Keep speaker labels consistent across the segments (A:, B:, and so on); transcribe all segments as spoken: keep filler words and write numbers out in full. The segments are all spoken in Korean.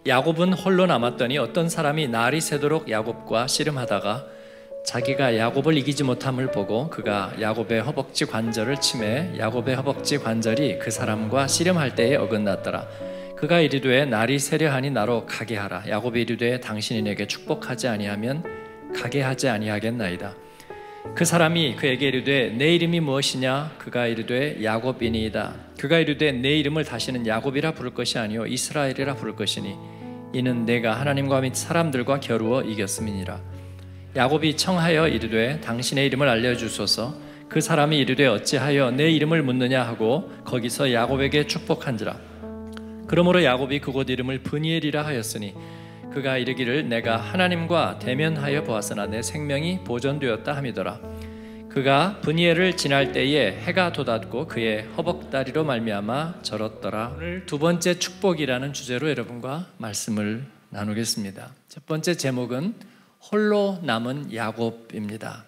A: 야곱은 홀로 남았더니 어떤 사람이 날이 새도록 야곱과 씨름하다가 자기가 야곱을 이기지 못함을 보고 그가 야곱의 허벅지 관절을 치매 야곱의 허벅지 관절이 그 사람과 씨름할 때에 어긋났더라. 그가 이르되 날이 새려하니 나로 가게 하라. 야곱이 이르되 당신이 내게 축복하지 아니하면 가게 하지 아니하겠나이다. 그 사람이 그에게 이르되 내 이름이 무엇이냐? 그가 이르되 야곱이니이다. 그가 이르되 내 이름을 다시는 야곱이라 부를 것이 아니요 이스라엘이라 부를 것이니 이는 내가 하나님과 및 사람들과 겨루어 이겼음이니라. 야곱이 청하여 이르되 당신의 이름을 알려주소서. 그 사람이 이르되 어찌하여 내 이름을 묻느냐 하고 거기서 야곱에게 축복한지라. 그러므로 야곱이 그곳 이름을 브니엘이라 하였으니 그가 이르기를 내가 하나님과 대면하여 보았으나 내 생명이 보존되었다 함이더라. 그가 브니엘을 지날 때에 해가 돋았고 그의 허벅다리로 말미암아 절었더라. 오늘 두 번째 축복이라는 주제로 여러분과 말씀을 나누겠습니다. 첫 번째 제목은 홀로 남은 야곱입니다.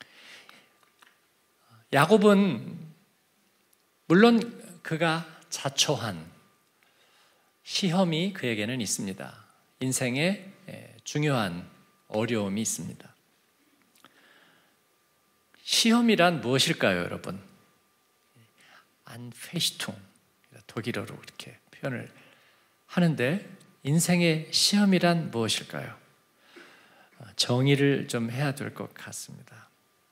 A: 야곱은 물론 그가 자초한 시험이 그에게는 있습니다. 인생에 중요한 어려움이 있습니다. 시험이란 무엇일까요, 여러분? 안페시퉁, 독일어로 이렇게 표현을 하는데 인생의 시험이란 무엇일까요? 정의를 좀 해야 될 것 같습니다.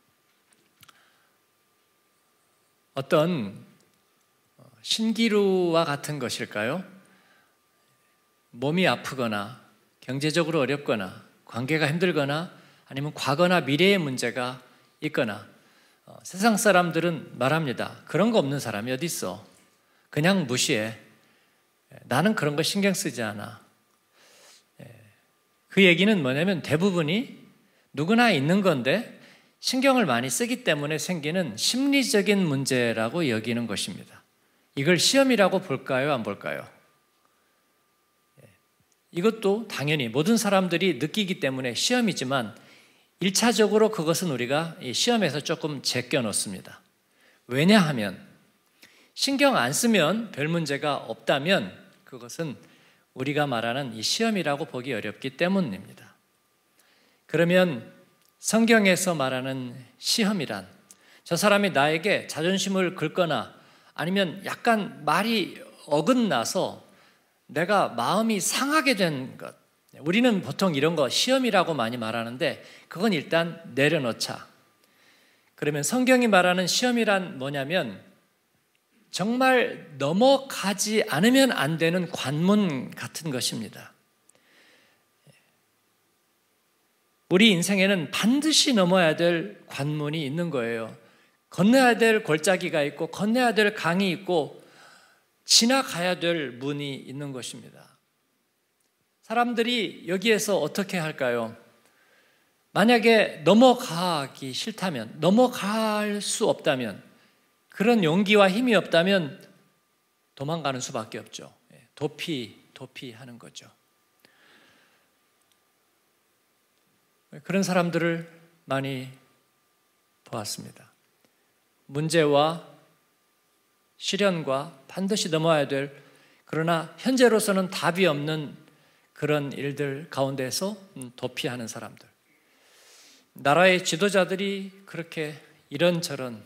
A: 어떤 신기루와 같은 것일까요? 몸이 아프거나 경제적으로 어렵거나 관계가 힘들거나 아니면 과거나 미래의 문제가 있거나 어, 세상 사람들은 말합니다. 그런 거 없는 사람이 어디 있어? 그냥 무시해. 나는 그런 거 신경 쓰지 않아. 그 얘기는 뭐냐면 대부분이 누구나 있는 건데 신경을 많이 쓰기 때문에 생기는 심리적인 문제라고 여기는 것입니다. 이걸 시험이라고 볼까요? 안 볼까요? 이것도 당연히 모든 사람들이 느끼기 때문에 시험이지만 일차적으로 그것은 우리가 이 시험에서 조금 제껴 놓습니다. 왜냐하면 신경 안 쓰면 별 문제가 없다면 그것은 우리가 말하는 이 시험이라고 보기 어렵기 때문입니다. 그러면 성경에서 말하는 시험이란 저 사람이 나에게 자존심을 긁거나 아니면 약간 말이 어긋나서 내가 마음이 상하게 된 것, 우리는 보통 이런 거 시험이라고 많이 말하는데 그건 일단 내려놓자. 그러면 성경이 말하는 시험이란 뭐냐면 정말 넘어가지 않으면 안 되는 관문 같은 것입니다. 우리 인생에는 반드시 넘어야 될 관문이 있는 거예요. 건너야 될 골짜기가 있고 건너야 될 강이 있고 지나가야 될 문이 있는 것입니다. 사람들이 여기에서 어떻게 할까요? 만약에 넘어가기 싫다면, 넘어갈 수 없다면, 그런 용기와 힘이 없다면 도망가는 수밖에 없죠. 도피, 도피하는 거죠. 그런 사람들을 많이 보았습니다. 문제와 시련과 반드시 넘어야 될, 그러나 현재로서는 답이 없는 그런 일들 가운데서 도피하는 사람들. 나라의 지도자들이 그렇게 이런저런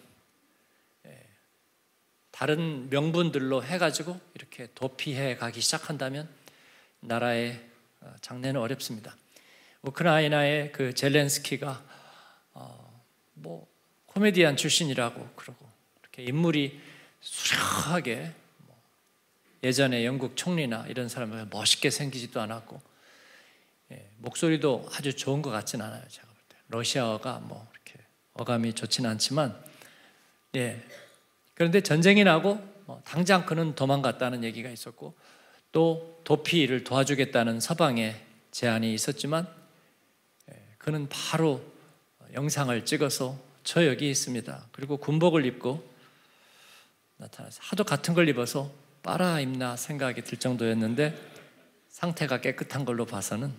A: 다른 명분들로 해가지고 이렇게 도피해 가기 시작한다면 나라의 장래는 어렵습니다. 우크라이나의 그 젤렌스키가 어, 뭐 코미디언 출신이라고 그러고 이렇게 인물이 수려하게 뭐 예전에 영국 총리나 이런 사람이 멋있게 생기지도 않았고 예, 목소리도 아주 좋은 것 같진 않아요. 제가 볼 때 러시아어가 뭐 이렇게 어감이 좋지는 않지만 예, 그런데 전쟁이 나고 뭐 당장 그는 도망갔다는 얘기가 있었고 또 도피를 도와주겠다는 서방의 제안이 있었지만 예, 그는 바로 영상을 찍어서 저 여기 있습니다. 그리고 군복을 입고 나타나서 하도 같은 걸 입어서 빨아 입나 생각이 들 정도였는데 상태가 깨끗한 걸로 봐서는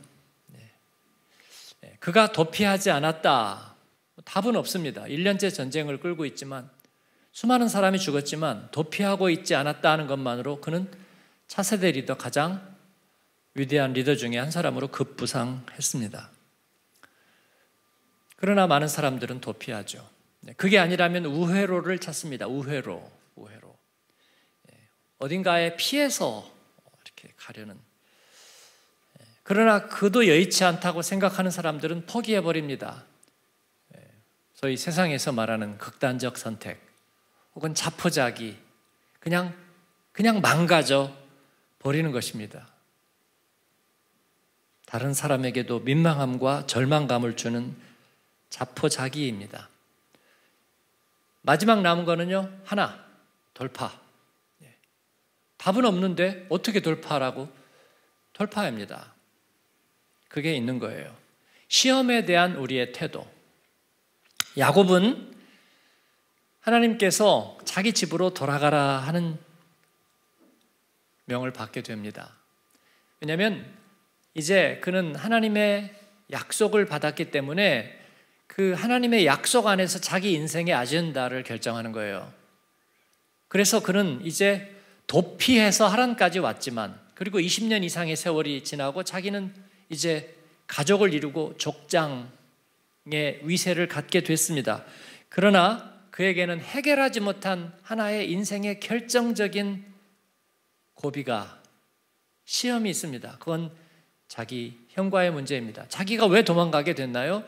A: 네. 그가 도피하지 않았다. 답은 없습니다. 일 년째 전쟁을 끌고 있지만 수많은 사람이 죽었지만 도피하고 있지 않았다는 것만으로 그는 차세대 리더 가장 위대한 리더 중에 한 사람으로 급부상했습니다. 그러나 많은 사람들은 도피하죠. 그게 아니라면 우회로를 찾습니다. 우회로, 우회로. 어딘가에 피해서 이렇게 가려는. 그러나 그도 여의치 않다고 생각하는 사람들은 포기해버립니다. 소위 세상에서 말하는 극단적 선택 혹은 자포자기, 그냥, 그냥 망가져 버리는 것입니다. 다른 사람에게도 민망함과 절망감을 주는 자포자기입니다. 마지막 남은 거는요, 하나, 돌파. 답은 없는데 어떻게 돌파하라고? 돌파합니다. 그게 있는 거예요. 시험에 대한 우리의 태도. 야곱은 하나님께서 자기 집으로 돌아가라 하는 명을 받게 됩니다. 왜냐하면 이제 그는 하나님의 약속을 받았기 때문에 그 하나님의 약속 안에서 자기 인생의 아젠다를 결정하는 거예요. 그래서 그는 이제 도피해서 하란까지 왔지만, 그리고 이십 년 이상의 세월이 지나고 자기는 이제 가족을 이루고 족장의 위세를 갖게 됐습니다. 그러나 그에게는 해결하지 못한 하나의 인생의 결정적인 고비가, 시험이 있습니다. 그건 자기 형과의 문제입니다. 자기가 왜 도망가게 됐나요?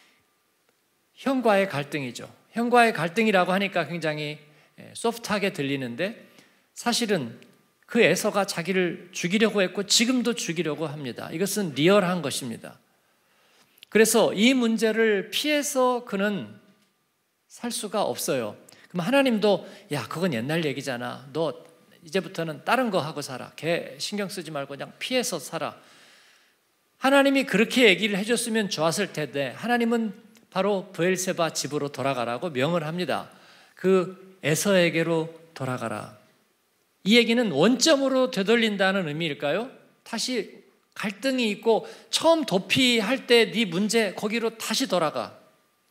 A: 형과의 갈등이죠. 형과의 갈등이라고 하니까 굉장히 소프트하게 들리는데 사실은 그 에서가 자기를 죽이려고 했고 지금도 죽이려고 합니다. 이것은 리얼한 것입니다. 그래서 이 문제를 피해서 그는 살 수가 없어요. 그럼 하나님도 야, 그건 옛날 얘기잖아. 너 이제부터는 다른 거 하고 살아. 걔 신경 쓰지 말고 그냥 피해서 살아. 하나님이 그렇게 얘기를 해줬으면 좋았을 텐데 하나님은 바로 브엘세바 집으로 돌아가라고 명을 합니다. 그 에서에게로 돌아가라. 이 얘기는 원점으로 되돌린다는 의미일까요? 다시 갈등이 있고 처음 도피할 때 네 문제 거기로 다시 돌아가.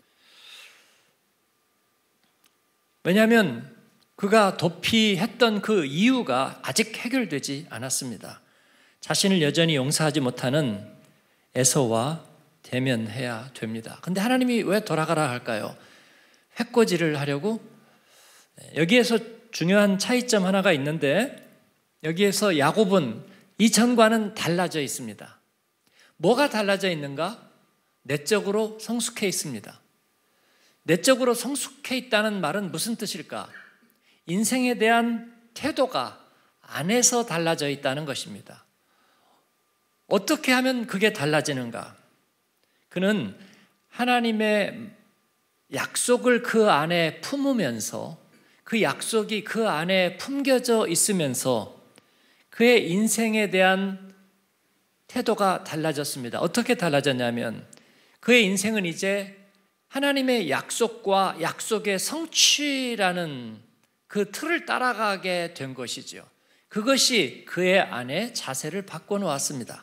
A: 왜냐하면 그가 도피했던 그 이유가 아직 해결되지 않았습니다. 자신을 여전히 용서하지 못하는 에서와 대면해야 됩니다. 근데 하나님이 왜 돌아가라 할까요? 해코지를 하려고? 여기에서 중요한 차이점 하나가 있는데, 여기에서 야곱은 이전과는 달라져 있습니다. 뭐가 달라져 있는가? 내적으로 성숙해 있습니다. 내적으로 성숙해 있다는 말은 무슨 뜻일까? 인생에 대한 태도가 안에서 달라져 있다는 것입니다. 어떻게 하면 그게 달라지는가? 그는 하나님의 약속을 그 안에 품으면서, 그 약속이 그 안에 품겨져 있으면서 그의 인생에 대한 태도가 달라졌습니다. 어떻게 달라졌냐면 그의 인생은 이제 하나님의 약속과 약속의 성취라는 그 틀을 따라가게 된 것이죠. 그것이 그의 안에 자세를 바꿔놓았습니다.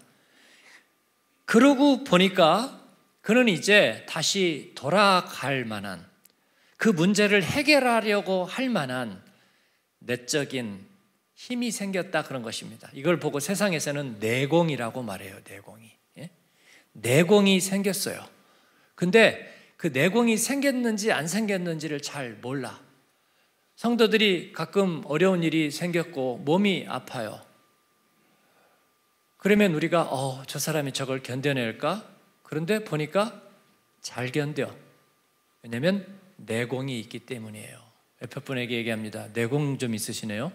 A: 그러고 보니까 그는 이제 다시 돌아갈 만한, 그 문제를 해결하려고 할 만한 내적인 힘이 생겼다, 그런 것입니다. 이걸 보고 세상에서는 내공이라고 말해요. 내공이. 예? 내공이 생겼어요. 근데 그 내공이 생겼는지 안 생겼는지를 잘 몰라. 성도들이 가끔 어려운 일이 생겼고 몸이 아파요. 그러면 우리가 어, 저 사람이 저걸 견뎌낼까? 그런데 보니까 잘 견뎌. 왜냐하면 내공이 있기 때문이에요. 옆에 분에게 얘기합니다. 내공 좀 있으시네요?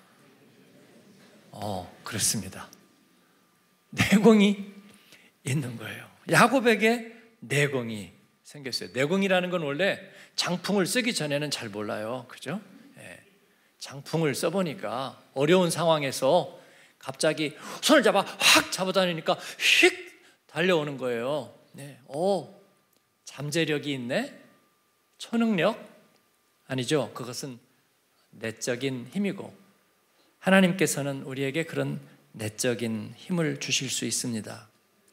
A: 어, 그렇습니다. 내공이 있는 거예요. 야곱에게 내공이 생겼어요. 내공이라는 건 원래 장풍을 쓰기 전에는 잘 몰라요. 그죠? 예. 장풍을 써보니까 어려운 상황에서 갑자기 손을 잡아 확 잡아다니니까 휙 달려오는 거예요. 네. 오, 잠재력이 있네? 초능력? 아니죠. 그것은 내적인 힘이고 하나님께서는 우리에게 그런 내적인 힘을 주실 수 있습니다.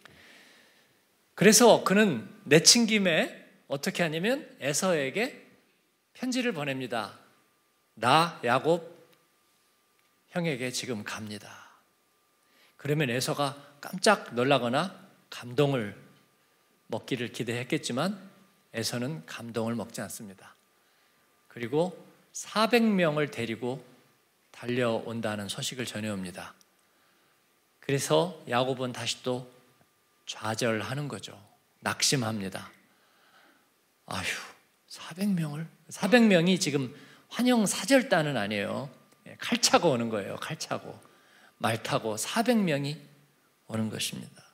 A: 그래서 그는 내친 김에 어떻게 하냐면 에서에게 편지를 보냅니다. 나 야곱 형에게 지금 갑니다. 그러면 에서가 깜짝 놀라거나 감동을 먹기를 기대했겠지만 에서는 감동을 먹지 않습니다. 그리고 사백 명을 데리고 달려온다는 소식을 전해옵니다. 그래서 야곱은 다시 또 좌절하는 거죠. 낙심합니다. 아휴, 사백 명을? 사백 명이 지금 환영사절단은 아니에요. 칼 차고 오는 거예요. 칼 차고. 말 타고 사백 명이 오는 것입니다.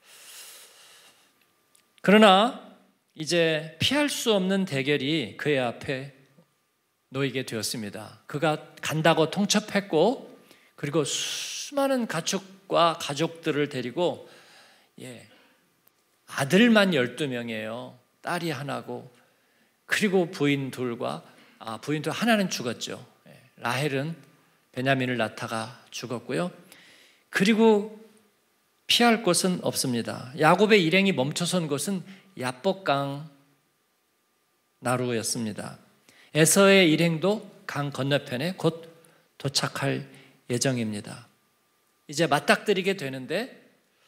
A: 그러나 이제 피할 수 없는 대결이 그의 앞에 놓이게 되었습니다. 그가 간다고 통첩했고, 그리고 수많은 가축과 가족들을 데리고, 예, 아들만 열두 명이에요. 딸이 하나고, 그리고 부인 둘과, 아, 부인 둘 하나는 죽었죠. 예, 라헬은 베냐민을 낳다가 죽었고요. 그리고 피할 곳은 없습니다. 야곱의 일행이 멈춰선 곳은 야복강 나루였습니다. 에서의 일행도 강 건너편에 곧 도착할 예정입니다. 이제 맞닥뜨리게 되는데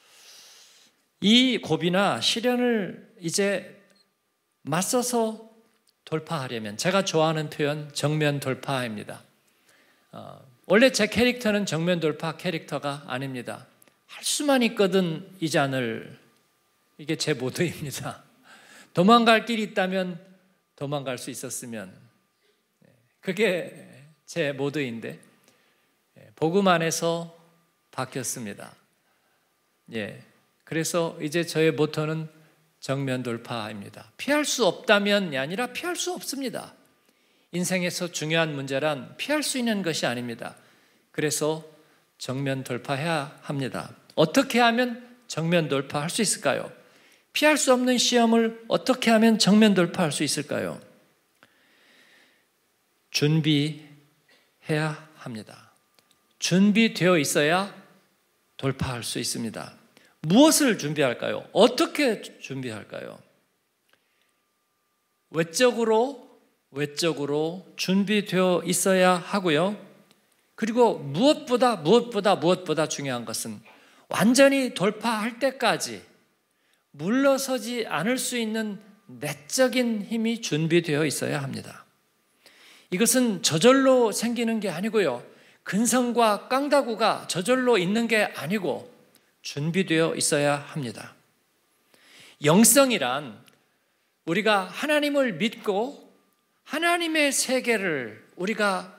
A: 이 고비나 시련을 이제 맞서서 돌파하려면, 제가 좋아하는 표현 정면 돌파입니다. 어, 원래 제 캐릭터는 정면 돌파 캐릭터가 아닙니다. 할 수만 있거든 이 잔을, 이게 제 모토입니다. 도망갈 길이 있다면 도망갈 수 있었으면, 그게 제 모토인데 복음 안에서 바뀌었습니다. 예, 그래서 이제 저의 모토는 정면 돌파입니다. 피할 수 없다면이 아니라 피할 수 없습니다. 인생에서 중요한 문제란 피할 수 있는 것이 아닙니다. 그래서 정면 돌파해야 합니다. 어떻게 하면 정면 돌파할 수 있을까요? 피할 수 없는 시험을 어떻게 하면 정면 돌파할 수 있을까요? 준비해야 합니다. 준비되어 있어야 돌파할 수 있습니다. 무엇을 준비할까요? 어떻게 준비할까요? 외적으로, 외적으로 준비되어 있어야 하고요. 그리고 무엇보다, 무엇보다, 무엇보다 중요한 것은 완전히 돌파할 때까지 물러서지 않을 수 있는 내적인 힘이 준비되어 있어야 합니다. 이것은 저절로 생기는 게 아니고요. 근성과 깡다구가 저절로 있는 게 아니고 준비되어 있어야 합니다. 영성이란 우리가 하나님을 믿고 하나님의 세계를 우리가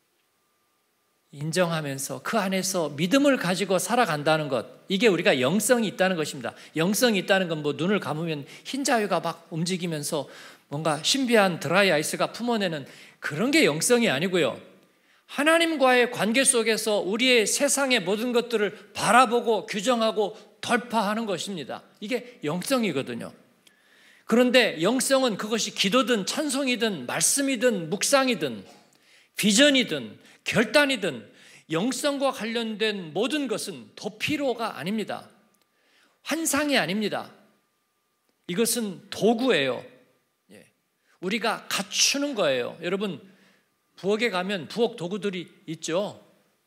A: 인정하면서 그 안에서 믿음을 가지고 살아간다는 것, 이게 우리가 영성이 있다는 것입니다. 영성이 있다는 건 뭐 눈을 감으면 흰 자유가 막 움직이면서 뭔가 신비한 드라이 아이스가 품어내는 그런 게 영성이 아니고요. 하나님과의 관계 속에서 우리의 세상의 모든 것들을 바라보고 규정하고 돌파하는 것입니다. 이게 영성이거든요. 그런데 영성은 그것이 기도든 찬송이든 말씀이든 묵상이든 비전이든 결단이든 영성과 관련된 모든 것은 도피로가 아닙니다. 환상이 아닙니다. 이것은 도구예요. 우리가 갖추는 거예요. 여러분, 부엌에 가면 부엌 도구들이 있죠.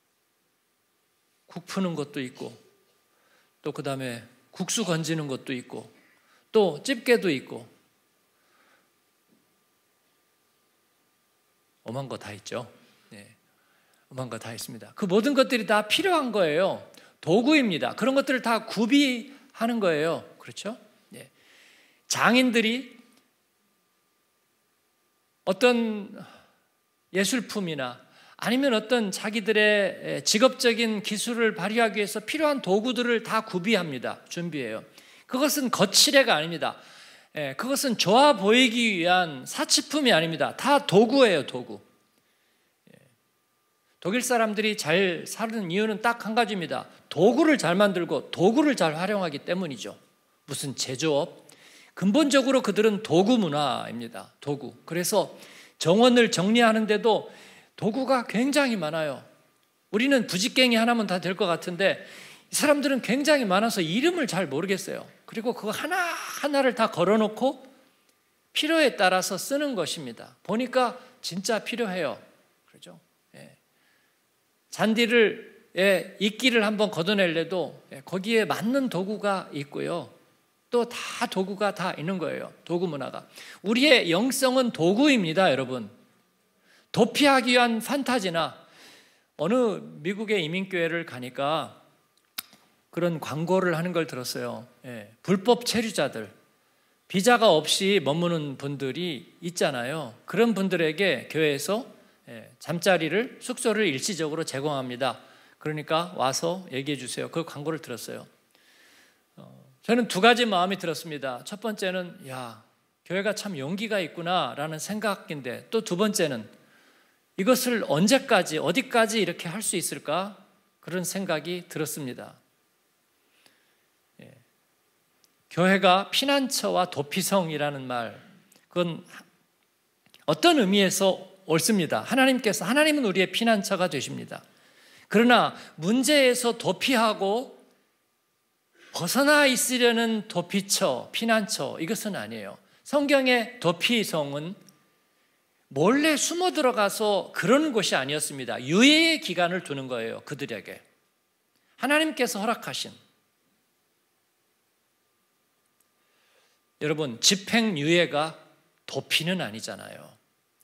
A: 국 푸는 것도 있고, 또 그 다음에 국수 건지는 것도 있고, 또 집게도 있고, 오만 거 다 있죠. 네, 오만 거 다 있습니다. 그 모든 것들이 다 필요한 거예요. 도구입니다. 그런 것들을 다 구비하는 거예요. 그렇죠? 네. 장인들이 어떤 예술품이나 아니면 어떤 자기들의 직업적인 기술을 발휘하기 위해서 필요한 도구들을 다 구비합니다. 준비해요. 그것은 거칠애가 아닙니다. 그것은 좋아 보이기 위한 사치품이 아닙니다. 다 도구예요, 도구. 독일 사람들이 잘 사는 이유는 딱 한 가지입니다. 도구를 잘 만들고 도구를 잘 활용하기 때문이죠. 무슨 제조업? 근본적으로 그들은 도구 문화입니다. 도구. 그래서 정원을 정리하는데도 도구가 굉장히 많아요. 우리는 부직갱이 하나면 다 될 것 같은데 이 사람들은 굉장히 많아서 이름을 잘 모르겠어요. 그리고 그거 하나하나를 다 걸어놓고 필요에 따라서 쓰는 것입니다. 보니까 진짜 필요해요. 그렇죠? 예. 잔디를 이끼를 한번 걷어내려도 거기에 맞는 도구가 있고요. 또 다 도구가 다 있는 거예요. 도구 문화가. 우리의 영성은 도구입니다, 여러분. 도피하기 위한 판타지나 어느 미국의 이민교회를 가니까 그런 광고를 하는 걸 들었어요. 예, 불법 체류자들, 비자가 없이 머무는 분들이 있잖아요. 그런 분들에게 교회에서 예, 잠자리를, 숙소를 일시적으로 제공합니다. 그러니까 와서 얘기해 주세요. 그 광고를 들었어요. 어, 저는 두 가지 마음이 들었습니다. 첫 번째는 야, 교회가 참 용기가 있구나라는 생각인데, 또 두 번째는 이것을 언제까지 어디까지 이렇게 할 수 있을까? 그런 생각이 들었습니다. 예. 교회가 피난처와 도피성이라는 말, 그건 어떤 의미에서 옳습니다. 하나님께서, 하나님은 우리의 피난처가 되십니다. 그러나 문제에서 도피하고 벗어나 있으려는 도피처, 피난처, 이것은 아니에요. 성경의 도피성은 몰래 숨어 들어가서 그러는 것이 아니었습니다. 유예의 기간을 두는 거예요, 그들에게. 하나님께서 허락하신. 여러분, 집행유예가 도피는 아니잖아요.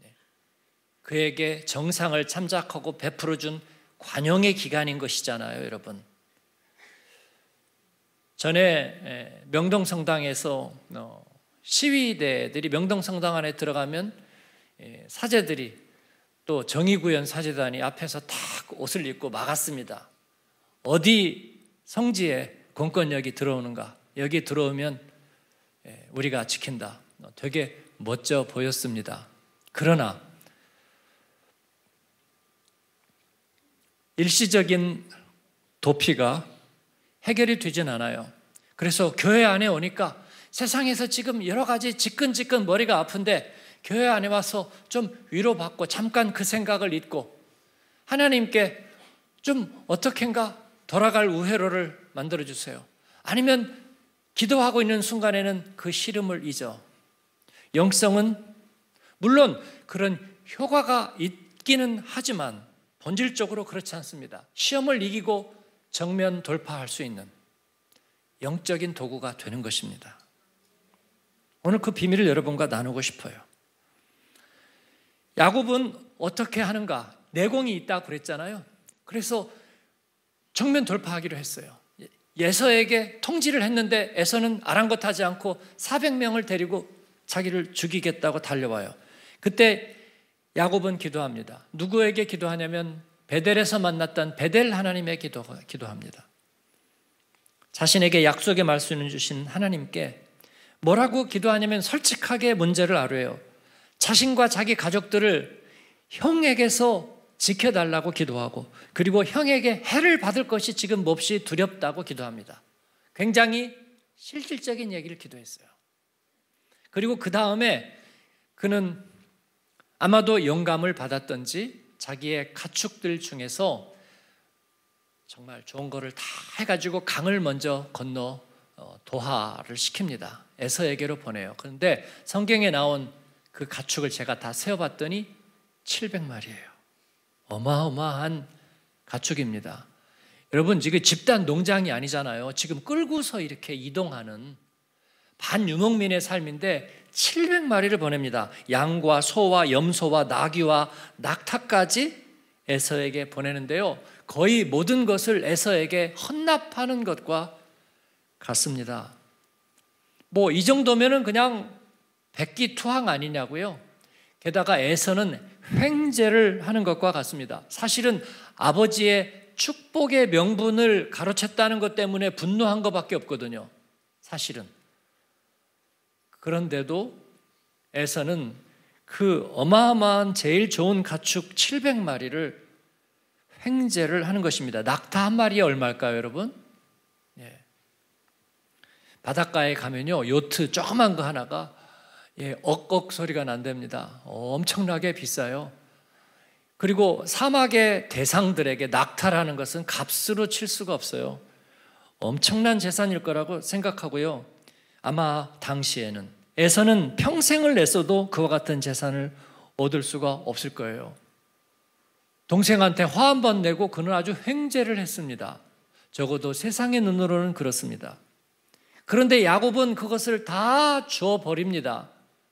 A: 그에게 정상을 참작하고 베풀어준 관용의 기간인 것이잖아요, 여러분. 전에 명동성당에서 시위대들이 명동성당 안에 들어가면 사제들이, 또 정의구현 사제단이 앞에서 탁 옷을 입고 막았습니다. 어디 성지에 공권력이 들어오는가, 여기 들어오면 우리가 지킨다. 되게 멋져 보였습니다. 그러나 일시적인 도피가 해결이 되진 않아요. 그래서 교회 안에 오니까 세상에서 지금 여러 가지 지끈지끈 머리가 아픈데 교회 안에 와서 좀 위로받고 잠깐 그 생각을 잊고 하나님께 좀 어떻게인가 돌아갈 우회로를 만들어주세요. 아니면 기도하고 있는 순간에는 그 시름을 잊어. 영성은 물론 그런 효과가 있기는 하지만 본질적으로 그렇지 않습니다. 시험을 이기고 정면 돌파할 수 있는 영적인 도구가 되는 것입니다. 오늘 그 비밀을 여러분과 나누고 싶어요. 야곱은 어떻게 하는가? 내공이 있다고 그랬잖아요. 그래서 정면 돌파하기로 했어요. 에서에게 통지를 했는데 에서는 아랑곳하지 않고 사백 명을 데리고 자기를 죽이겠다고 달려와요. 그때 야곱은 기도합니다. 누구에게 기도하냐면 베델에서 만났던 베델 하나님의 기도, 기도합니다. 자신에게 약속의 말씀을 주신 하나님께 뭐라고 기도하냐면 솔직하게 문제를 아뢰요. 자신과 자기 가족들을 형에게서 지켜달라고 기도하고, 그리고 형에게 해를 받을 것이 지금 몹시 두렵다고 기도합니다. 굉장히 실질적인 얘기를 기도했어요. 그리고 그 다음에 그는 아마도 영감을 받았던지 자기의 가축들 중에서 정말 좋은 거를 다 해가지고 강을 먼저 건너 도하를 시킵니다. 에서에게로 보내요. 그런데 성경에 나온 그 가축을 제가 다 세어봤더니 칠백 마리예요. 어마어마한 가축입니다. 여러분, 지금 집단 농장이 아니잖아요. 지금 끌고서 이렇게 이동하는 반유목민의 삶인데 칠백 마리를 보냅니다. 양과 소와 염소와 나귀와 낙타까지 에서에게 보내는데요. 거의 모든 것을 에서에게 헌납하는 것과 같습니다. 뭐 이 정도면은 그냥 백기투항 아니냐고요. 게다가 에서는 횡재를 하는 것과 같습니다. 사실은 아버지의 축복의 명분을 가로챘다는 것 때문에 분노한 것밖에 없거든요. 사실은. 그런데도 에서는 그 어마어마한 제일 좋은 가축 칠백 마리를 횡재를 하는 것입니다. 낙타 한 마리에 얼마일까요, 여러분? 예. 바닷가에 가면요, 요트 조그만 거 하나가 예, 억억 소리가 난답니다. 어, 엄청나게 비싸요. 그리고 사막의 대상들에게 낙타라는 것은 값으로 칠 수가 없어요. 엄청난 재산일 거라고 생각하고요. 아마 당시에는 에서는 평생을 냈어도 그와 같은 재산을 얻을 수가 없을 거예요. 동생한테 화 한 번 내고 그는 아주 횡재를 했습니다. 적어도 세상의 눈으로는 그렇습니다. 그런데 야곱은 그것을 다 줘버립니다.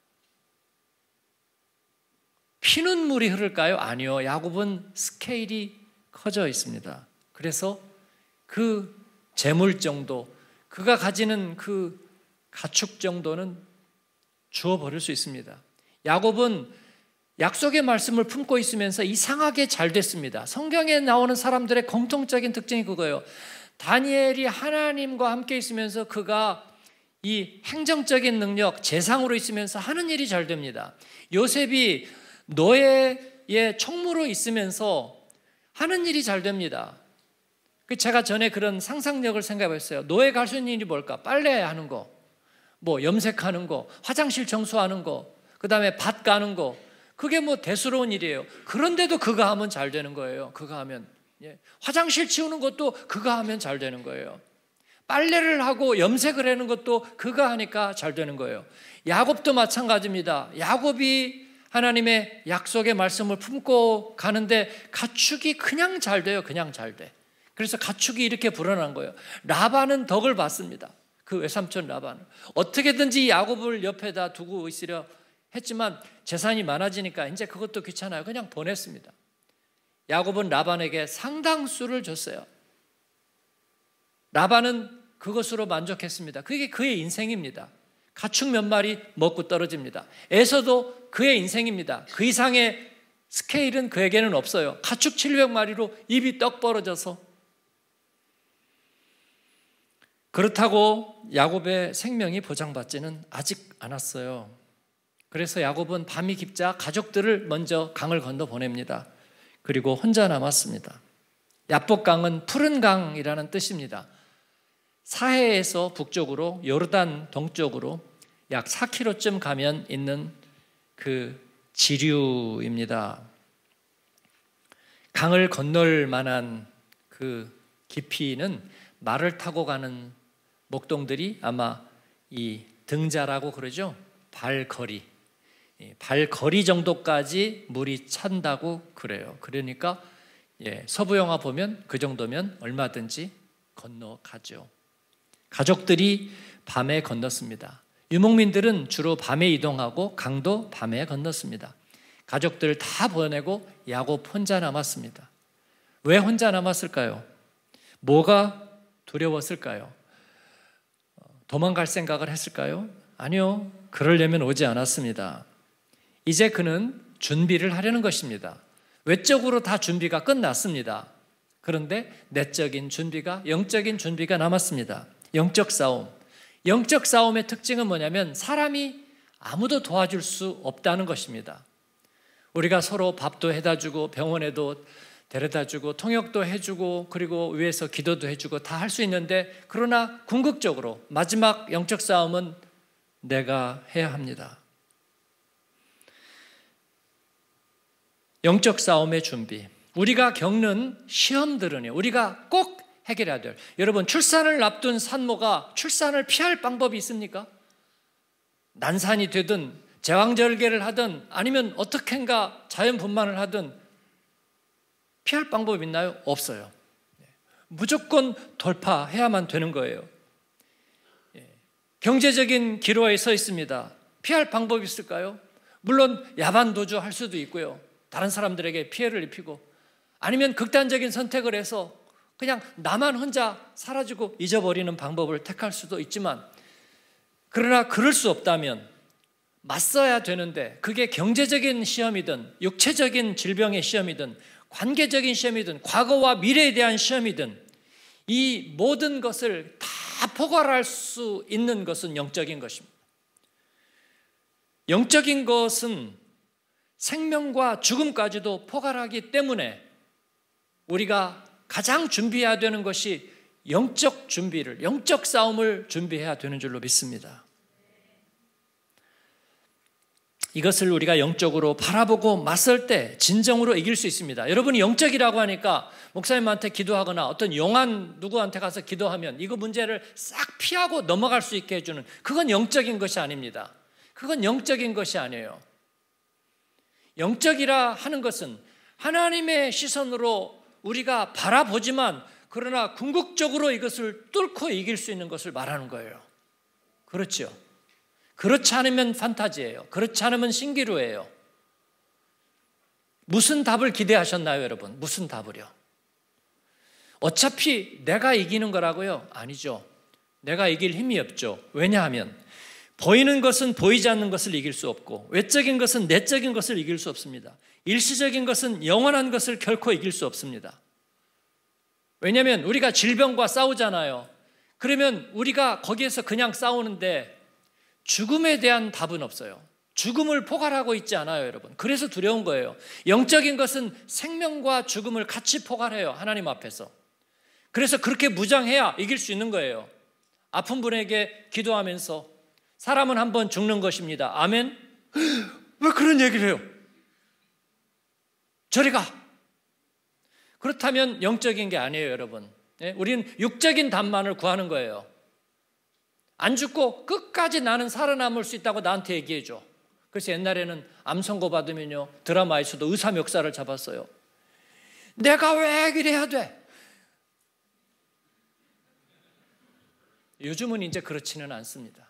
A: 피는 물이 흐를까요? 아니요. 야곱은 스케일이 커져 있습니다. 그래서 그 재물 정도, 그가 가지는 그 가축 정도는 주어버릴 수 있습니다. 야곱은 약속의 말씀을 품고 있으면서 이상하게 잘 됐습니다. 성경에 나오는 사람들의 공통적인 특징이 그거예요. 다니엘이 하나님과 함께 있으면서 그가 이 행정적인 능력, 재상으로 있으면서 하는 일이 잘 됩니다. 요셉이 노예의 총무로 있으면서 하는 일이 잘 됩니다. 제가 전에 그런 상상력을 생각했어요. 노예 갈 수 있는 일이 뭘까? 빨래하는 거, 뭐 염색하는 거, 화장실 청소하는 거, 그 다음에 밭 가는 거, 그게 뭐 대수로운 일이에요. 그런데도 그가 하면 잘 되는 거예요. 그가 하면. 예. 화장실 치우는 것도 그가 하면 잘 되는 거예요. 빨래를 하고 염색을 하는 것도 그가 하니까 잘 되는 거예요. 야곱도 마찬가지입니다. 야곱이 하나님의 약속의 말씀을 품고 가는데 가축이 그냥 잘 돼요. 그냥 잘 돼. 그래서 가축이 이렇게 불어난 거예요. 라반은 덕을 받습니다. 그 외삼촌 라반은 어떻게든지 야곱을 옆에다 두고 있으려 했지만 재산이 많아지니까 이제 그것도 귀찮아요. 그냥 보냈습니다. 야곱은 라반에게 상당수를 줬어요. 라반은 그것으로 만족했습니다. 그게 그의 인생입니다. 가축 몇 마리 먹고 떨어집니다. 에서도 그의 인생입니다. 그 이상의 스케일은 그에게는 없어요. 가축 칠백 마리로 입이 떡 벌어져서. 그렇다고 야곱의 생명이 보장받지는 아직 않았어요. 그래서 야곱은 밤이 깊자 가족들을 먼저 강을 건너 보냅니다. 그리고 혼자 남았습니다. 야복강은 푸른 강이라는 뜻입니다. 사해에서 북쪽으로 요르단 동쪽으로 약 사 킬로미터쯤 가면 있는 그 지류입니다. 강을 건널 만한 그 깊이는 말을 타고 가는 목동들이 아마 이 등자라고 그러죠. 발거리. 발거리 정도까지 물이 찬다고 그래요. 그러니까 예, 서부 영화 보면 그 정도면 얼마든지 건너가죠. 가족들이 밤에 건넜습니다. 유목민들은 주로 밤에 이동하고 강도 밤에 건넜습니다. 가족들 다 보내고 야곱 혼자 남았습니다. 왜 혼자 남았을까요? 뭐가 두려웠을까요? 도망갈 생각을 했을까요? 아니요. 그러려면 오지 않았습니다. 이제 그는 준비를 하려는 것입니다. 외적으로 다 준비가 끝났습니다. 그런데 내적인 준비가, 영적인 준비가 남았습니다. 영적 싸움. 영적 싸움의 특징은 뭐냐면 사람이 아무도 도와줄 수 없다는 것입니다. 우리가 서로 밥도 해다 주고 병원에도 데려다 주고 통역도 해주고 그리고 위에서 기도도 해주고 다 할 수 있는데 그러나 궁극적으로 마지막 영적 싸움은 내가 해야 합니다. 영적 싸움의 준비. 우리가 겪는 시험들은요, 우리가 꼭 해결해야 돼요. 여러분, 출산을 앞둔 산모가 출산을 피할 방법이 있습니까? 난산이 되든 제왕절개를 하든 아니면 어떻게인가 자연분만을 하든 피할 방법이 있나요? 없어요. 무조건 돌파해야만 되는 거예요. 경제적인 기로에 서 있습니다. 피할 방법이 있을까요? 물론 야반도주 할 수도 있고요. 다른 사람들에게 피해를 입히고 아니면 극단적인 선택을 해서 그냥 나만 혼자 사라지고 잊어버리는 방법을 택할 수도 있지만 그러나 그럴 수 없다면 맞서야 되는데 그게 경제적인 시험이든 육체적인 질병의 시험이든 관계적인 시험이든 과거와 미래에 대한 시험이든 이 모든 것을 다 포괄할 수 있는 것은 영적인 것입니다. 영적인 것은 생명과 죽음까지도 포괄하기 때문에 우리가 가장 준비해야 되는 것이 영적 준비를, 영적 싸움을 준비해야 되는 줄로 믿습니다. 이것을 우리가 영적으로 바라보고 맞설 때 진정으로 이길 수 있습니다. 여러분이 영적이라고 하니까 목사님한테 기도하거나 어떤 용한 누구한테 가서 기도하면 이거 문제를 싹 피하고 넘어갈 수 있게 해주는, 그건 영적인 것이 아닙니다. 그건 영적인 것이 아니에요. 영적이라 하는 것은 하나님의 시선으로 우리가 바라보지만 그러나 궁극적으로 이것을 뚫고 이길 수 있는 것을 말하는 거예요. 그렇죠? 그렇지 않으면 판타지예요. 그렇지 않으면 신기루예요. 무슨 답을 기대하셨나요, 여러분? 무슨 답을요? 어차피 내가 이기는 거라고요? 아니죠. 내가 이길 힘이 없죠. 왜냐하면 보이는 것은 보이지 않는 것을 이길 수 없고 외적인 것은 내적인 것을 이길 수 없습니다. 일시적인 것은 영원한 것을 결코 이길 수 없습니다. 왜냐하면 우리가 질병과 싸우잖아요. 그러면 우리가 거기에서 그냥 싸우는데 죽음에 대한 답은 없어요. 죽음을 포괄하고 있지 않아요, 여러분. 그래서 두려운 거예요. 영적인 것은 생명과 죽음을 같이 포괄해요, 하나님 앞에서. 그래서 그렇게 무장해야 이길 수 있는 거예요. 아픈 분에게 기도하면서 사람은 한 번 죽는 것입니다. 아멘? 왜 그런 얘기를 해요? 저리 가. 그렇다면 영적인 게 아니에요, 여러분. 예? 우리는 육적인 답만을 구하는 거예요. 안 죽고 끝까지 나는 살아남을 수 있다고 나한테 얘기해줘. 그래서 옛날에는 암 선고 받으면요, 드라마에서도 의사 멱살을 잡았어요. 내가 왜 이래야 돼? 요즘은 이제 그렇지는 않습니다.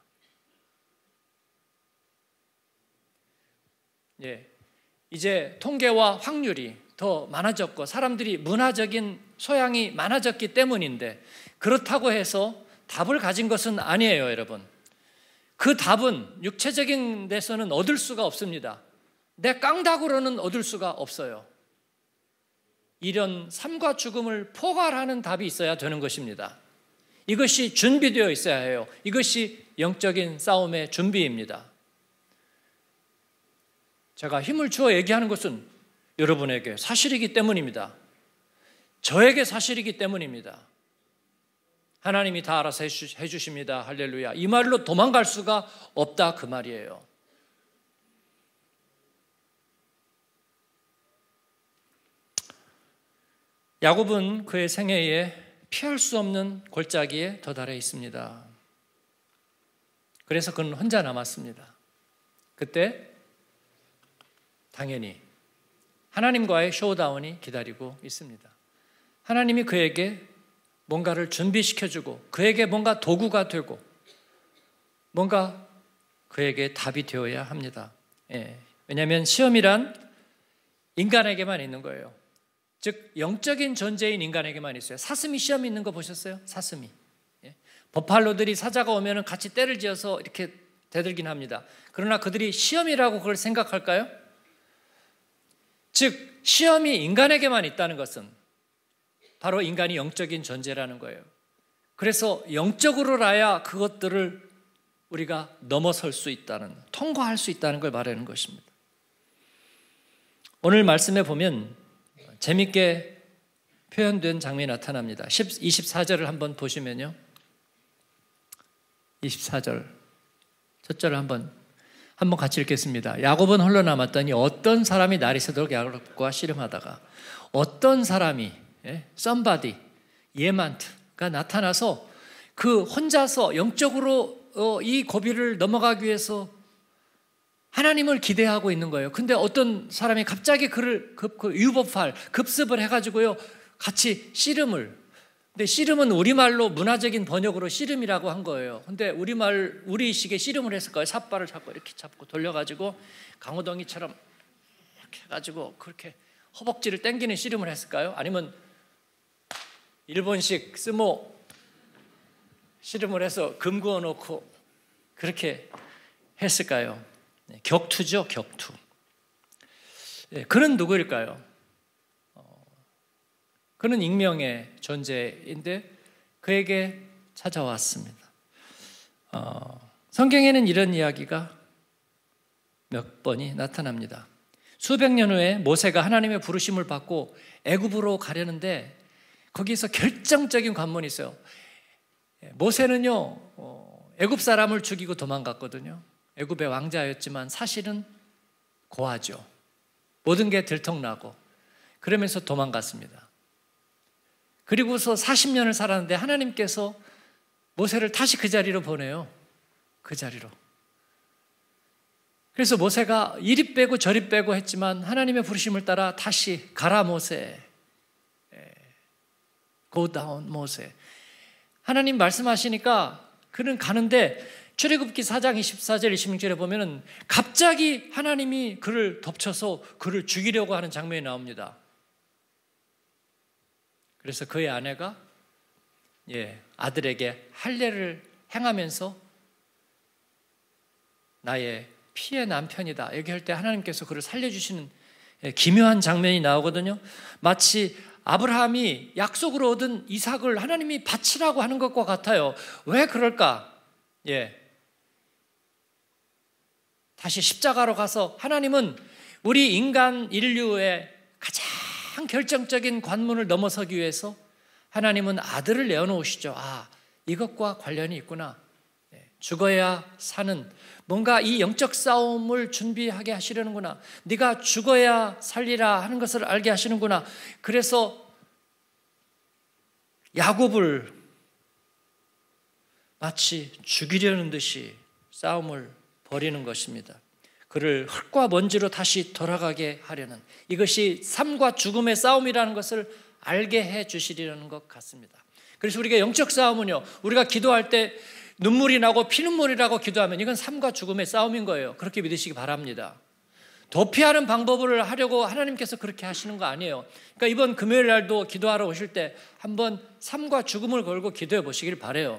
A: 예, 이제 통계와 확률이 더 많아졌고 사람들이 문화적인 소양이 많아졌기 때문인데 그렇다고 해서 답을 가진 것은 아니에요, 여러분. 그 답은 육체적인 데서는 얻을 수가 없습니다. 내 깡다구로는 얻을 수가 없어요. 이런 삶과 죽음을 포괄하는 답이 있어야 되는 것입니다. 이것이 준비되어 있어야 해요. 이것이 영적인 싸움의 준비입니다. 제가 힘을 주어 얘기하는 것은 여러분에게 사실이기 때문입니다. 저에게 사실이기 때문입니다. 하나님이 다 알아서 해주십니다. 할렐루야. 이 말로 도망갈 수가 없다, 그 말이에요. 야곱은 그의 생애에 피할 수 없는 골짜기에 도달해 있습니다. 그래서 그는 혼자 남았습니다. 그때 당연히 하나님과의 쇼다운이 기다리고 있습니다. 하나님이 그에게 뭔가를 준비시켜주고 그에게 뭔가 도구가 되고 뭔가 그에게 답이 되어야 합니다. 예. 왜냐하면 시험이란 인간에게만 있는 거예요. 즉 영적인 존재인 인간에게만 있어요. 사슴이 시험이 있는 거 보셨어요? 사슴이. 예. 버팔로들이 사자가 오면 같이 떼를 지어서 이렇게 대들긴 합니다. 그러나 그들이 시험이라고 그걸 생각할까요? 즉 시험이 인간에게만 있다는 것은 바로 인간이 영적인 존재라는 거예요. 그래서 영적으로라야 그것들을 우리가 넘어설 수 있다는, 통과할 수 있다는 걸 말하는 것입니다. 오늘 말씀에 보면 재밌게 표현된 장면이 나타납니다. 이십사 절을 한번 보시면요. 이십사 절 첫 절을 한번 한번 같이 읽겠습니다. 야곱은 홀로 남았더니 어떤 사람이 날이 새도록 야곱과 씨름하다가 어떤 사람이 예, somebody, 예만트가 나타나서 그 혼자서 영적으로 어, 이 고비를 넘어가기 위해서 하나님을 기대하고 있는 거예요. 근데 어떤 사람이 갑자기 그를 급, 그 유법할, 급습을 해가지고요, 같이 씨름을. 근데 씨름은 우리말로 문화적인 번역으로 씨름이라고 한 거예요. 근데 우리말, 우리식의 씨름을 했을 거예요. 삿발을 잡고 이렇게 잡고 돌려가지고 강호동이처럼 이렇게 해가지고 그렇게 허벅지를 당기는 씨름을 했을까요? 아니면 일본식 스모 씨름을 해서 금 그어 놓고 그렇게 했을까요? 격투죠, 격투. 네, 그는 누구일까요? 어, 그는 익명의 존재인데 그에게 찾아왔습니다. 어, 성경에는 이런 이야기가 몇 번이 나타납니다. 수백 년 후에 모세가 하나님의 부르심을 받고 애굽으로 가려는데 거기서 결정적인 관문이 있어요. 모세는요, 애굽 사람을 죽이고 도망갔거든요. 애굽의 왕자였지만 사실은 고아죠. 모든 게 들통나고 그러면서 도망갔습니다. 그리고서 사십 년을 살았는데 하나님께서 모세를 다시 그 자리로 보내요. 그 자리로. 그래서 모세가 이리 빼고 저리 빼고 했지만 하나님의 부르심을 따라 다시 가라 모세, go down 모세. 하나님 말씀하시니까 그는 가는데 출애굽기 사 장 이십사 절 이십육 절에 보면은 갑자기 하나님이 그를 덮쳐서 그를 죽이려고 하는 장면이 나옵니다. 그래서 그의 아내가 예, 아들에게 할례를 행하면서 나의 피의 남편이다 얘기할 때 하나님께서 그를 살려주시는 기묘한 장면이 나오거든요. 마치 아브라함이 약속으로 얻은 이삭을 하나님이 바치라고 하는 것과 같아요. 왜 그럴까? 예. 다시 십자가로 가서 하나님은 우리 인간 인류의 가장 결정적인 관문을 넘어서기 위해서 하나님은 아들을 내어놓으시죠. 아, 이것과 관련이 있구나. 죽어야 사는 뭔가 이 영적 싸움을 준비하게 하시려는구나. 네가 죽어야 살리라 하는 것을 알게 하시는구나. 그래서 야곱을 마치 죽이려는 듯이 싸움을 벌이는 것입니다. 그를 흙과 먼지로 다시 돌아가게 하려는, 이것이 삶과 죽음의 싸움이라는 것을 알게 해 주시려는 것 같습니다. 그래서 우리가 영적 싸움은요, 우리가 기도할 때 눈물이 나고 피눈물이라고 기도하면 이건 삶과 죽음의 싸움인 거예요. 그렇게 믿으시기 바랍니다. 도피하는 방법을 하려고 하나님께서 그렇게 하시는 거 아니에요. 그러니까 이번 금요일 날도 기도하러 오실 때 한번 삶과 죽음을 걸고 기도해 보시길 바라요.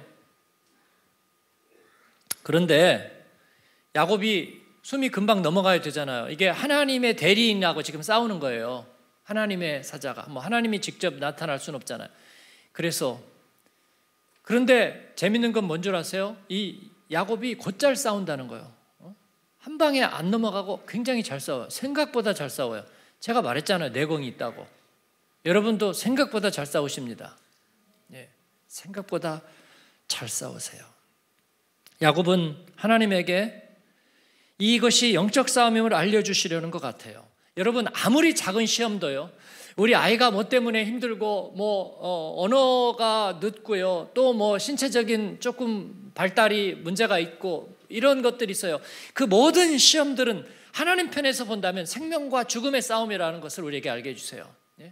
A: 그런데 야곱이 숨이 금방 넘어가야 되잖아요. 이게 하나님의 대리인하고 지금 싸우는 거예요. 하나님의 사자가, 뭐 하나님이 직접 나타날 수는 없잖아요. 그래서 그런데 재밌는 건 뭔 줄 아세요? 이 야곱이 곧잘 싸운다는 거예요. 한 방에 안 넘어가고 굉장히 잘 싸워요. 생각보다 잘 싸워요. 제가 말했잖아요. 내공이 있다고. 여러분도 생각보다 잘 싸우십니다. 예, 생각보다 잘 싸우세요. 야곱은 하나님에게 이것이 영적 싸움임을 알려주시려는 것 같아요. 여러분, 아무리 작은 시험도요, 우리 아이가 뭐 때문에 힘들고 뭐 어, 언어가 늦고요, 또 뭐 신체적인 조금 발달이 문제가 있고 이런 것들이 있어요. 그 모든 시험들은 하나님 편에서 본다면 생명과 죽음의 싸움이라는 것을 우리에게 알게 해주세요. 예?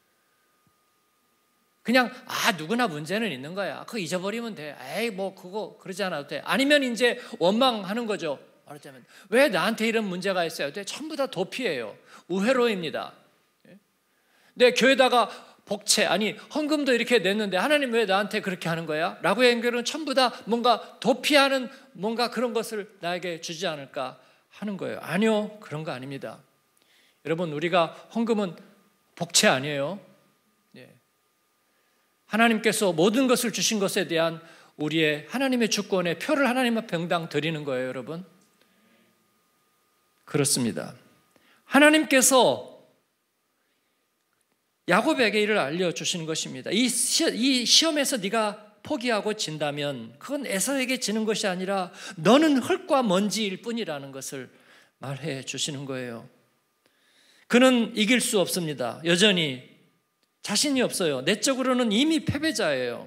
A: 그냥 아 누구나 문제는 있는 거야, 그거 잊어버리면 돼, 에이 뭐 그거 그러지 않아도 돼. 아니면 이제 원망하는 거죠. 말하자면 왜 나한테 이런 문제가 있어요? 전부 다 도피예요. 우회로입니다. 내 교회다가 복채, 아니 헌금도 이렇게 냈는데 하나님 왜 나한테 그렇게 하는 거야? 라고 연결은 전부 다 뭔가 도피하는 뭔가 그런 것을 나에게 주지 않을까 하는 거예요. 아니요, 그런 거 아닙니다. 여러분, 우리가 헌금은 복채 아니에요. 예. 하나님께서 모든 것을 주신 것에 대한 우리의 하나님의 주권의 표를 하나님 앞에 평당 드리는 거예요. 여러분, 그렇습니다. 하나님께서 야곱에게 이를 알려주시는 것입니다. 이, 시, 이 시험에서 네가 포기하고 진다면 그건 에서에게 지는 것이 아니라 너는 흙과 먼지일 뿐이라는 것을 말해 주시는 거예요. 그는 이길 수 없습니다. 여전히 자신이 없어요. 내적으로는 이미 패배자예요.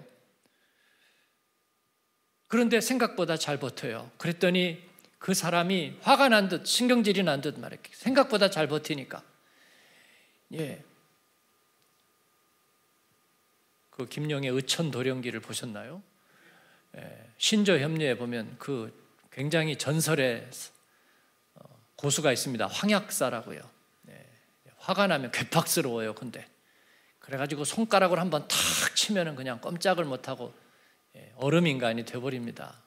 A: 그런데 생각보다 잘 버텨요. 그랬더니 그 사람이 화가 난 듯, 신경질이 난 듯 말이에요. 생각보다 잘 버티니까. 예. 그 김영의 의천도령기를 보셨나요? 예. 신조협례에 보면 그 굉장히 전설의 고수가 있습니다. 황약사라고요. 예. 화가 나면 괴팍스러워요. 근데 그래가지고 손가락으로 한번 탁 치면은 그냥 꼼짝을 못하고 얼음 인간이 되어버립니다.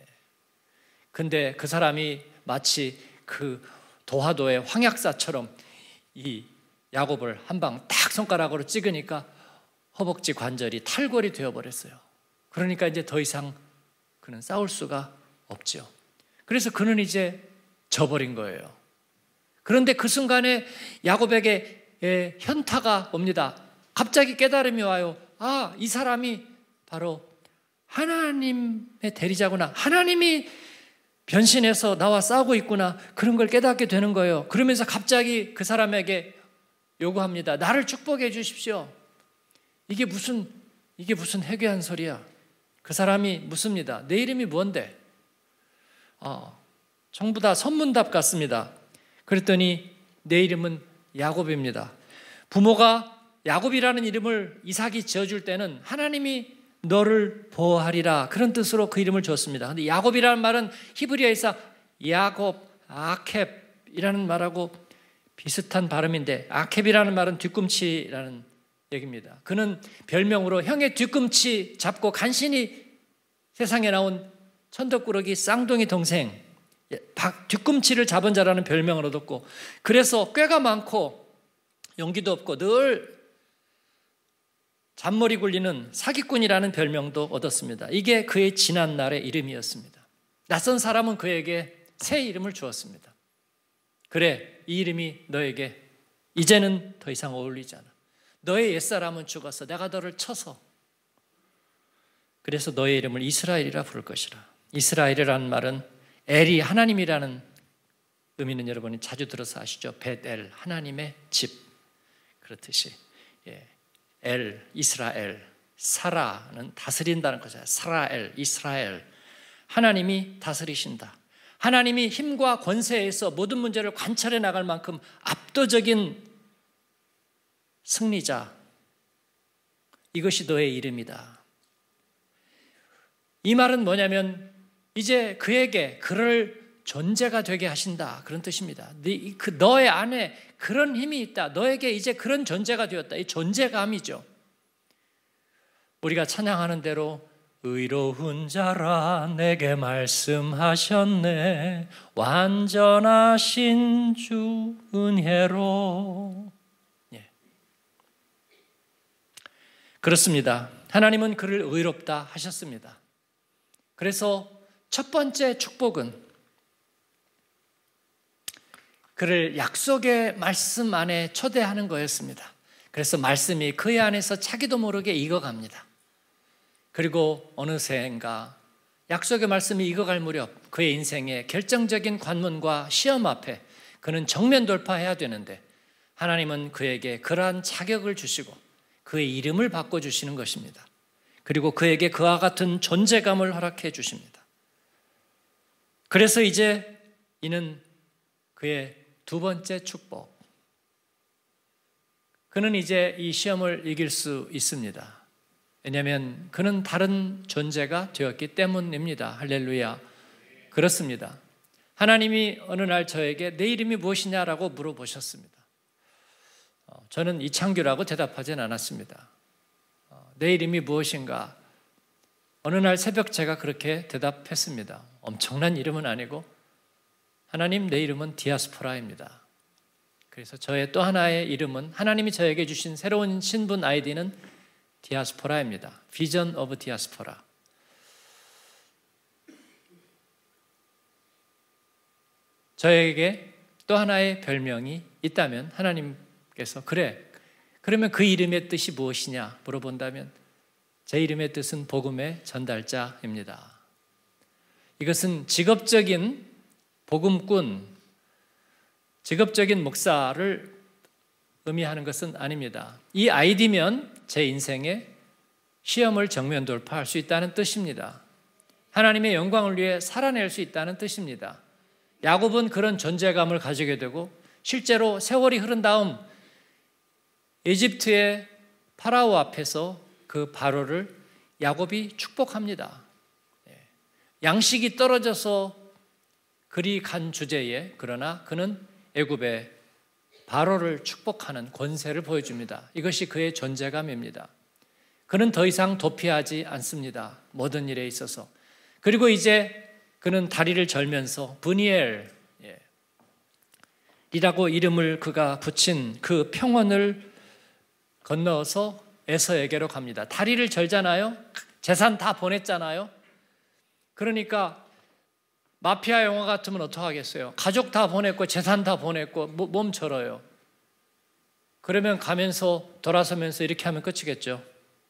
A: 근데 그 사람이 마치 그 도화도의 황약사처럼 이 야곱을 한 방 딱 손가락으로 찍으니까 허벅지 관절이 탈골이 되어버렸어요. 그러니까 이제 더 이상 그는 싸울 수가 없죠. 그래서 그는 이제 져버린 거예요. 그런데 그 순간에 야곱에게 현타가 옵니다. 갑자기 깨달음이 와요. 아, 이 사람이 바로 하나님의 대리자구나. 하나님이 변신해서 나와 싸우고 있구나. 그런 걸 깨닫게 되는 거예요. 그러면서 갑자기 그 사람에게 요구합니다. 나를 축복해 주십시오. 이게 무슨 이게 무슨 해괴한 소리야. 그 사람이 묻습니다. 내 이름이 뭔데? 아, 전부 다 선문답 같습니다. 그랬더니 내 이름은 야곱입니다. 부모가 야곱이라는 이름을 이삭이 지어줄 때는 하나님이 너를 보호하리라 그런 뜻으로 그 이름을 줬습니다. 그런데 야곱이라는 말은 히브리어에서 야곱, 아켑이라는 말하고 비슷한 발음인데, 아켑이라는 말은 뒤꿈치라는 얘기입니다. 그는 별명으로 형의 뒤꿈치 잡고 간신히 세상에 나온 천덕꾸러기 쌍둥이 동생 뒤꿈치를 잡은 자라는 별명을 얻었고, 그래서 꾀가 많고 용기도 없고 늘 잔머리 굴리는 사기꾼이라는 별명도 얻었습니다. 이게 그의 지난 날의 이름이었습니다. 낯선 사람은 그에게 새 이름을 주었습니다. 그래, 이 이름이 너에게 이제는 더 이상 어울리지 않아. 너의 옛사람은 죽어서 내가 너를 쳐서, 그래서 너의 이름을 이스라엘이라 부를 것이라. 이스라엘이라는 말은 엘이 하나님이라는 의미는 여러분이 자주 들어서 아시죠? 벳엘, 하나님의 집, 그렇듯이 예. 엘, 이스라엘, 사라는 다스린다는 거잖아요. 사라엘, 이스라엘, 하나님이 다스리신다. 하나님이 힘과 권세에서 모든 문제를 관찰해 나갈 만큼 압도적인 승리자, 이것이 너의 이름이다. 이 말은 뭐냐면 이제 그에게 그럴 존재가 되게 하신다, 그런 뜻입니다. 그 너의 안에 그런 힘이 있다. 너에게 이제 그런 존재가 되었다. 이 존재감이죠. 우리가 찬양하는 대로 의로운 자라 내게 말씀하셨네, 완전하신 주 은혜로. 예. 그렇습니다. 하나님은 그를 의롭다 하셨습니다. 그래서 첫 번째 축복은 그를 약속의 말씀 안에 초대하는 거였습니다. 그래서 말씀이 그의 안에서 자기도 모르게 익어갑니다. 그리고 어느새인가 약속의 말씀이 익어갈 무렵 그의 인생의 결정적인 관문과 시험 앞에 그는 정면 돌파해야 되는데, 하나님은 그에게 그러한 자격을 주시고 그의 이름을 바꿔주시는 것입니다. 그리고 그에게 그와 같은 존재감을 허락해 주십니다. 그래서 이제 이는 그의 두 번째 축복, 그는 이제 이 시험을 이길 수 있습니다. 왜냐하면 그는 다른 존재가 되었기 때문입니다. 할렐루야. 그렇습니다. 하나님이 어느 날 저에게 내 이름이 무엇이냐라고 물어보셨습니다. 저는 이창규라고 대답하진 않았습니다. 내 이름이 무엇인가? 어느 날 새벽 제가 그렇게 대답했습니다. 엄청난 이름은 아니고, 하나님, 내 이름은 디아스포라입니다. 그래서 저의 또 하나의 이름은, 하나님이 저에게 주신 새로운 신분 아이디는 디아스포라입니다. 비전 오브 디아스포라. 저에게 또 하나의 별명이 있다면 하나님께서 그래, 그러면 그 이름의 뜻이 무엇이냐 물어본다면 제 이름의 뜻은 복음의 전달자입니다. 이것은 직업적인 복음꾼, 직업적인 목사를 의미하는 것은 아닙니다. 이 아이디면 제 인생의 시험을 정면 돌파할 수 있다는 뜻입니다. 하나님의 영광을 위해 살아낼 수 있다는 뜻입니다. 야곱은 그런 존재감을 가지게 되고, 실제로 세월이 흐른 다음 이집트의 파라오 앞에서 그 바로를 야곱이 축복합니다. 양식이 떨어져서 그리 간 주제에, 그러나 그는 애굽의 바로를 축복하는 권세를 보여줍니다. 이것이 그의 존재감입니다. 그는 더 이상 도피하지 않습니다. 모든 일에 있어서. 그리고 이제 그는 다리를 절면서 브니엘이라고 이름을 그가 붙인 그 평원을 건너서 에서에게로 갑니다. 다리를 절잖아요. 재산 다 보냈잖아요. 그러니까 마피아 영화 같으면 어떡하겠어요? 가족 다 보냈고 재산 다 보냈고 몸 절어요. 그러면 가면서 돌아서면서 이렇게 하면 끝이겠죠.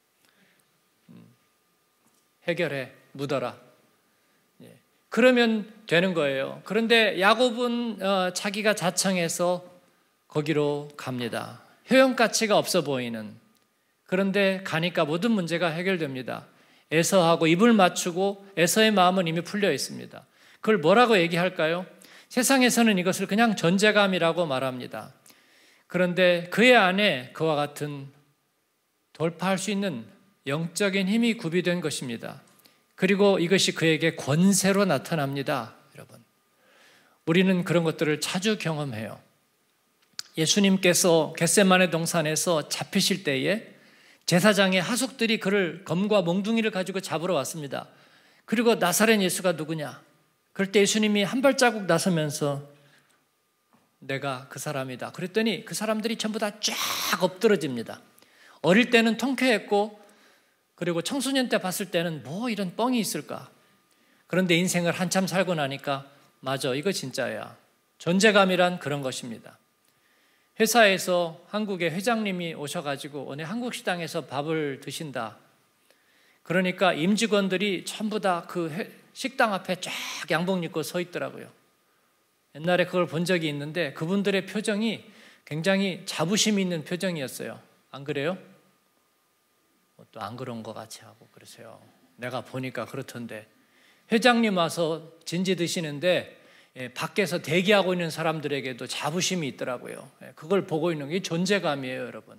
A: 해결해, 묻어라. 예. 그러면 되는 거예요. 그런데 야곱은 어, 자기가 자청해서 거기로 갑니다. 효용가치가 없어 보이는. 그런데 가니까 모든 문제가 해결됩니다. 에서하고 입을 맞추고 에서의 마음은 이미 풀려 있습니다. 그걸 뭐라고 얘기할까요? 세상에서는 이것을 그냥 존재감이라고 말합니다. 그런데 그의 안에 그와 같은 돌파할 수 있는 영적인 힘이 구비된 것입니다. 그리고 이것이 그에게 권세로 나타납니다. 여러분, 우리는 그런 것들을 자주 경험해요. 예수님께서 겟세마네 동산에서 잡히실 때에 제사장의 하숙들이 그를 검과 몽둥이를 가지고 잡으러 왔습니다. 그리고 나사렛 예수가 누구냐? 그럴 때 예수님이 한 발자국 나서면서 내가 그 사람이다. 그랬더니 그 사람들이 전부 다 쫙 엎드러집니다. 어릴 때는 통쾌했고, 그리고 청소년 때 봤을 때는 뭐 이런 뻥이 있을까? 그런데 인생을 한참 살고 나니까 맞아, 이거 진짜야. 존재감이란 그런 것입니다. 회사에서 한국의 회장님이 오셔가지고 어느 한국 식당에서 밥을 드신다. 그러니까 임직원들이 전부 다 그 식당 앞에 쫙 양복 입고 서 있더라고요. 옛날에 그걸 본 적이 있는데 그분들의 표정이 굉장히 자부심 있는 표정이었어요. 안 그래요? 또 안 그런 것 같이 하고 그러세요. 내가 보니까 그렇던데. 회장님 와서 진지 드시는데 밖에서 대기하고 있는 사람들에게도 자부심이 있더라고요. 그걸 보고 있는 게 존재감이에요, 여러분.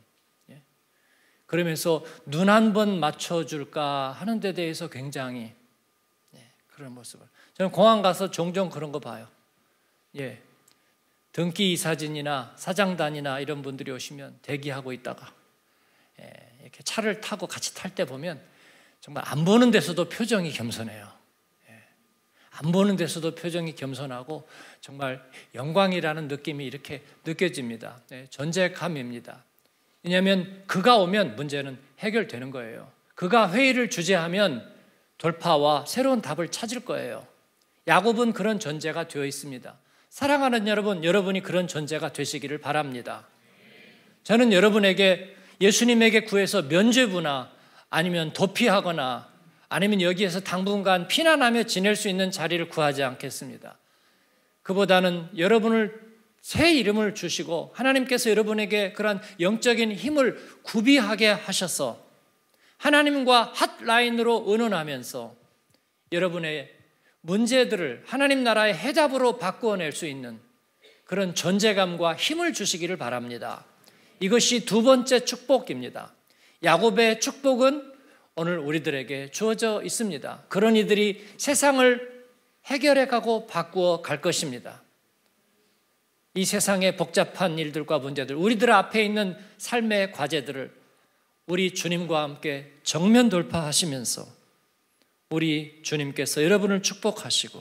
A: 그러면서 눈 한 번 맞춰줄까 하는 데 대해서 굉장히 그런 모습을. 저는 공항 가서 종종 그런 거 봐요. 예, 등기 이사진이나 사장단이나 이런 분들이 오시면 대기하고 있다가 예, 이렇게 차를 타고 같이 탈 때 보면 정말 안 보는 데서도 표정이 겸손해요. 예, 안 보는 데서도 표정이 겸손하고 정말 영광이라는 느낌이 이렇게 느껴집니다. 예, 존재감입니다. 왜냐하면 그가 오면 문제는 해결되는 거예요. 그가 회의를 주재하면 돌파와 새로운 답을 찾을 거예요. 야곱은 그런 존재가 되어 있습니다. 사랑하는 여러분, 여러분이 그런 존재가 되시기를 바랍니다. 저는 여러분에게 예수님에게 구해서 면죄부나 아니면 도피하거나 아니면 여기에서 당분간 피난하며 지낼 수 있는 자리를 구하지 않겠습니다. 그보다는 여러분을 새 이름을 주시고 하나님께서 여러분에게 그런 영적인 힘을 구비하게 하셔서 하나님과 핫라인으로 의논하면서 여러분의 문제들을 하나님 나라의 해답으로 바꾸어낼 수 있는 그런 존재감과 힘을 주시기를 바랍니다. 이것이 두 번째 축복입니다. 야곱의 축복은 오늘 우리들에게 주어져 있습니다. 그런 이들이 세상을 해결해 가고 바꾸어 갈 것입니다. 이 세상의 복잡한 일들과 문제들, 우리들 앞에 있는 삶의 과제들을 우리 주님과 함께 정면 돌파하시면서 우리 주님께서 여러분을 축복하시고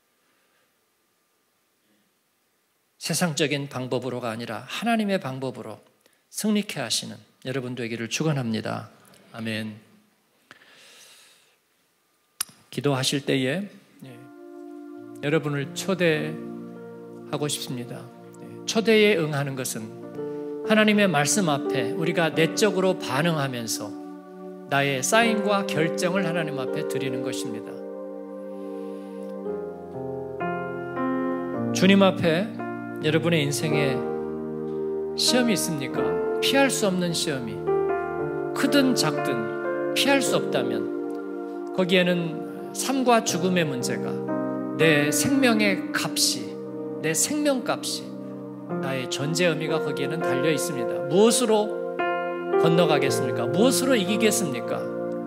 A: 세상적인 방법으로가 아니라 하나님의 방법으로 승리케 하시는 여러분 되기를 축원합니다. 아멘. 기도하실 때에 여러분을 초대하고 싶습니다. 초대에 응하는 것은 하나님의 말씀 앞에 우리가 내적으로 반응하면서 나의 사인과 결정을 하나님 앞에 드리는 것입니다. 주님 앞에 여러분의 인생에 시험이 있습니까? 피할 수 없는 시험이 크든 작든 피할 수 없다면 거기에는 삶과 죽음의 문제가 내 생명의 값이 내 생명값이 나의 존재 의미가 거기에는 달려 있습니다. 무엇으로 건너가겠습니까? 무엇으로 이기겠습니까?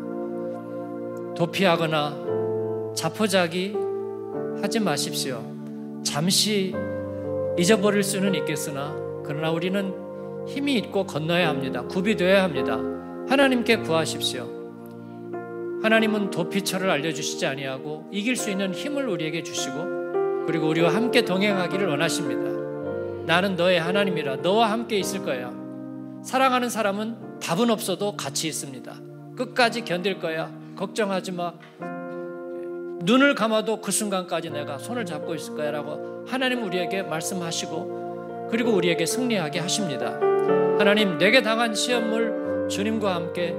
A: 도피하거나 자포자기 하지 마십시오. 잠시 잊어버릴 수는 있겠으나 그러나 우리는 힘이 있고 건너야 합니다. 구비되어야 합니다. 하나님께 구하십시오. 하나님은 도피처를 알려주시지 아니하고 이길 수 있는 힘을 우리에게 주시고 그리고 우리와 함께 동행하기를 원하십니다. 나는 너의 하나님이라 너와 함께 있을 거야. 사랑하는 사람은 답은 없어도 같이 있습니다. 끝까지 견딜 거야. 걱정하지 마. 눈을 감아도 그 순간까지 내가 손을 잡고 있을 거야 라고 하나님 우리에게 말씀하시고 그리고 우리에게 승리하게 하십니다. 하나님, 내게 당한 시험을 주님과 함께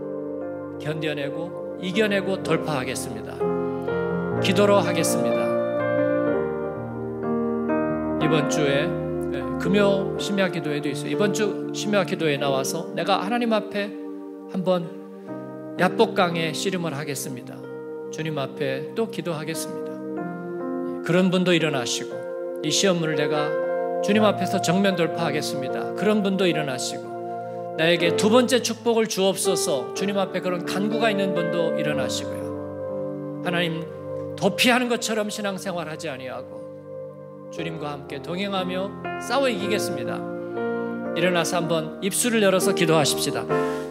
A: 견뎌내고 이겨내고 돌파하겠습니다. 기도로 하겠습니다. 이번 주에 금요 심야 기도회도 있어요. 이번 주 심야 기도회에 나와서 내가 하나님 앞에 한번 야복강에 씨름을 하겠습니다. 주님 앞에 또 기도하겠습니다. 그런 분도 일어나시고, 이 시험문을 내가 주님 앞에서 정면 돌파하겠습니다. 그런 분도 일어나시고, 나에게 두 번째 축복을 주옵소서, 주님 앞에 그런 간구가 있는 분도 일어나시고요. 하나님, 도피하는 것처럼 신앙생활하지 아니하고 주님과 함께 동행하며 싸워 이기겠습니다. 일어나서 한번 입술을 열어서 기도하십시다.